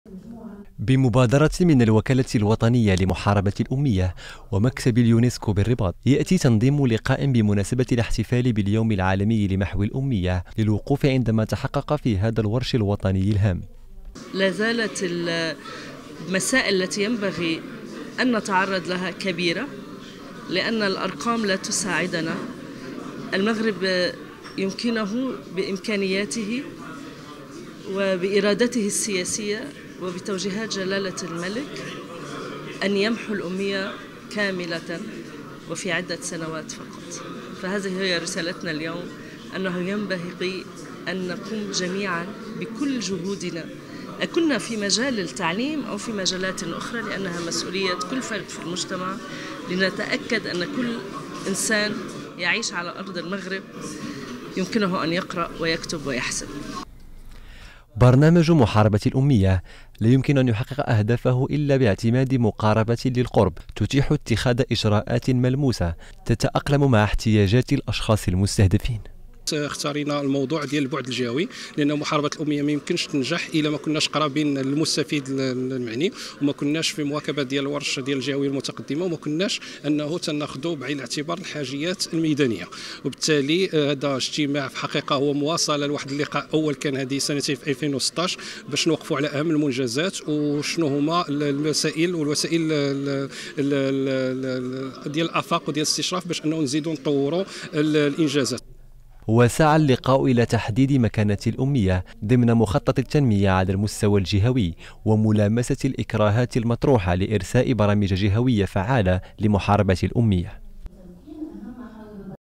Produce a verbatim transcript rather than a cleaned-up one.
بمبادرة من الوكالة الوطنية لمحاربة الأمية ومكتب اليونسكو بالرباط، يأتي تنظيم لقاء بمناسبة الاحتفال باليوم العالمي لمحو الأمية للوقوف عندما تحقق في هذا الورش الوطني الهام. لا زالت المسائل التي ينبغي أن نتعرض لها كبيرة، لأن الأرقام لا تساعدنا. المغرب يمكنه بإمكانياته وبإرادته السياسية وبتوجيهات جلالة الملك أن يمحو الأمية كاملة وفي عدة سنوات فقط. فهذه هي رسالتنا اليوم، أنه ينبغي أن نقوم جميعا بكل جهودنا، كنا في مجال التعليم أو في مجالات أخرى، لأنها مسؤولية كل فرد في المجتمع، لنتأكد أن كل إنسان يعيش على أرض المغرب يمكنه أن يقرأ ويكتب ويحسب. برنامج محاربة الأمية لا يمكن أن يحقق أهدافه إلا باعتماد مقاربة للقرب تتيح اتخاذ إجراءات ملموسة تتأقلم مع احتياجات الأشخاص المستهدفين. اختارينا الموضوع ديال البعد الجهوي، لان محاربه الاميه ما يمكنش تنجح الا ما كناش قرابين للمستفيد المعني، وما كناش في مواكبه ديال الورش ديال الجهويه المتقدمه، وما كناش انه تناخذوا بعين الاعتبار الحاجيات الميدانيه. وبالتالي هذا اجتماع في حقيقه هو مواصله لواحد اللقاء اول كان هذه سنتين في ألفين وستطاش باش نوقفوا على اهم المنجزات وشنو هما المسائل والوسائل ديال الافاق وديال الاستشراف باش انه نزيدوا نطوروا الانجازات. وسعى اللقاء إلى تحديد مكانة الأمية ضمن مخطط التنمية على المستوى الجهوي وملامسة الإكراهات المطروحة لإرساء برامج جهوية فعالة لمحاربة الأمية.